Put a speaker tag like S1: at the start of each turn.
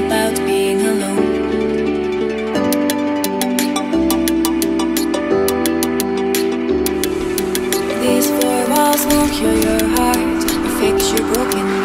S1: about being alone. These four walls won't cure your heart or fix your broken